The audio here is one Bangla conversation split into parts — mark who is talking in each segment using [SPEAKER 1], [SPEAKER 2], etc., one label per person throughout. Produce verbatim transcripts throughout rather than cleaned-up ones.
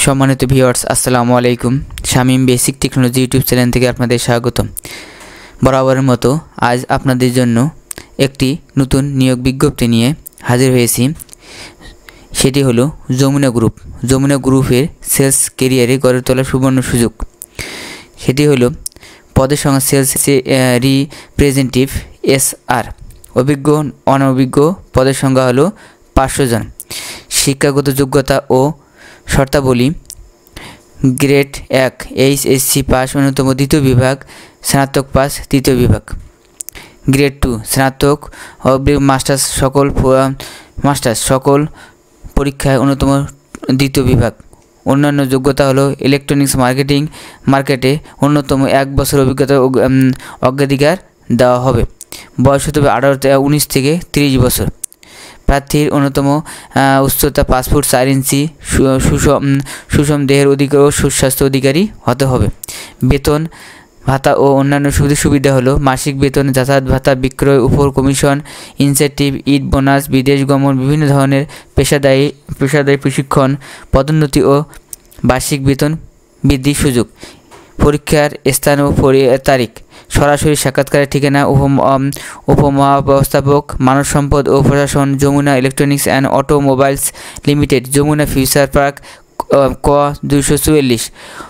[SPEAKER 1] সম্মানিত ভিউয়ার্স আসসালামু আলাইকুম। Shamim basic technology YouTube channel থেকে আপনাদের স্বাগতম। বরাবরের মতো আজ আপনাদের জন্য একটি নতুন নিয়োগ বিজ্ঞপ্তি নিয়ে হাজির হয়েছি। সেটি হলো যমুনা গ্রুপ। যমুনা গ্রুপের সেলস ক্যারিয়ারে গড়ে তোলার সুবর্ণ সুযোগ। সেটি হলো পদের সংখ্যা সেলস রিপ্রেজেন্টেটিভ এস আর। অভিজ্ঞ অনভিজ্ঞ পদের সংখ্যা হলো পাঁচশো জন। শিক্ষাগত যোগ্যতা ও শর্তাবলী: গ্রেড এক এইচএসসি পাস ন্যূনতম দ্বিতীয় বিভাগ, স্নাতক পাস তৃতীয় বিভাগ। গ্রেড টু স্নাতক ও মাস্টার্স সকল মাস্টার্স সকল পরীক্ষায় ন্যূনতম দ্বিতীয় বিভাগ। অন্যান্য যোগ্যতা হলো ইলেকট্রনিক্স মার্কেটিং মার্কেটে ন্যূনতম এক বছর অভিজ্ঞতা অগ্রাধিকার দেওয়া হবে। বয়স হতে হবে আঠারো উনিশ থেকে তিরিশ বছর। প্রার্থীর অন্যতম উচ্চতা পাঁচ ফুট চার ইঞ্চি, সুষম সুষম দেহের অধিকার ও সুস্বাস্থ্য অধিকারী হতে হবে। বেতন ভাতা ও অন্যান্য সুবিধা সুবিধা হলো মাসিক বেতন, যাতায়াত ভাতা, বিক্রয় উপর কমিশন, ইনসেন্টিভ, ঈদ বোনাস, বিদেশ গমন, বিভিন্ন ধরনের পেশাদায়ী পেশাদায়ী প্রশিক্ষণ, পদোন্নতি ও বার্ষিক বেতন বৃদ্ধির সুযোগ। পরীক্ষার স্থান ও তারিখ: সরাসরি সাক্ষাৎকারের ঠিকানা উপমহাব্যবস্থাপক মানব সম্পদ ও প্রশাসন, Jamuna electronics and automobiles limited, Jamuna future park, ক দুইশো চুয়াল্লিশ,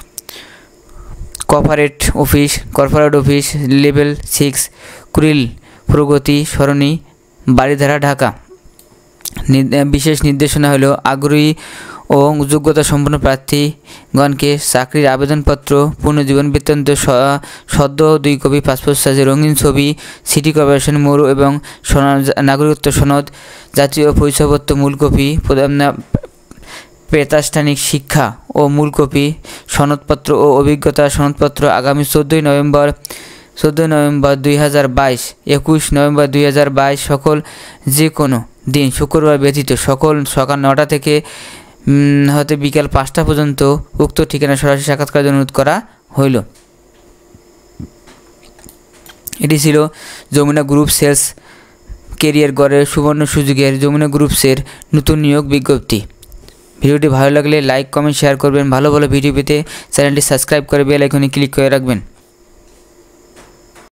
[SPEAKER 1] corporate office corporate office level six, Kuril Pragati Sarani, Baridhara, Dhaka. বিশেষ নির্দেশনা হলো আগ্রহী ও যোগ্যতা সম্পন্ন প্রার্থীগণকে চাকরির আবেদনপত্র, পুনর্জীবন বৃত্তান্ত সদ্য দুই কপি, পাসপোর্ট সাইজের রঙিন ছবি, সিটি কর্পোরেশন মৌর এবং নাগরিকত্ব সনদ, জাতীয় পরিচয়পত্র মূল কপি, প্রাতিষ্ঠানিক শিক্ষা ও মূল কপি, সনদপত্র ও অভিজ্ঞতা সনদপত্র আগামী চোদ্দোই নভেম্বর চোদ্দোই নভেম্বর দুই হাজার বাইশ একুশ নভেম্বর দুই হাজার বাইশ সকল যে কোনো দিন শুক্রবার ব্যতীত সকল সকাল নটা থেকে হতে বিকাল পাঁচটা পর্যন্ত উক্ত ঠিকানা সরাসরি সাক্ষাৎকারের জন্য অনুরোধ করা হইল। এটি ছিল যমুনা গ্রুপ সেলস ক্যারিয়ার গড়ের সুবর্ণ সুযোগের যমুনা গ্রুপসের নতুন নিয়োগ বিজ্ঞপ্তি। ভিডিওটি ভালো লাগলে লাইক কমেন্ট শেয়ার করবেন। ভালো ভালো ভিডিও পেতে চ্যানেলটি সাবস্ক্রাইব করে বেল আইকনে ক্লিক করে রাখবেন।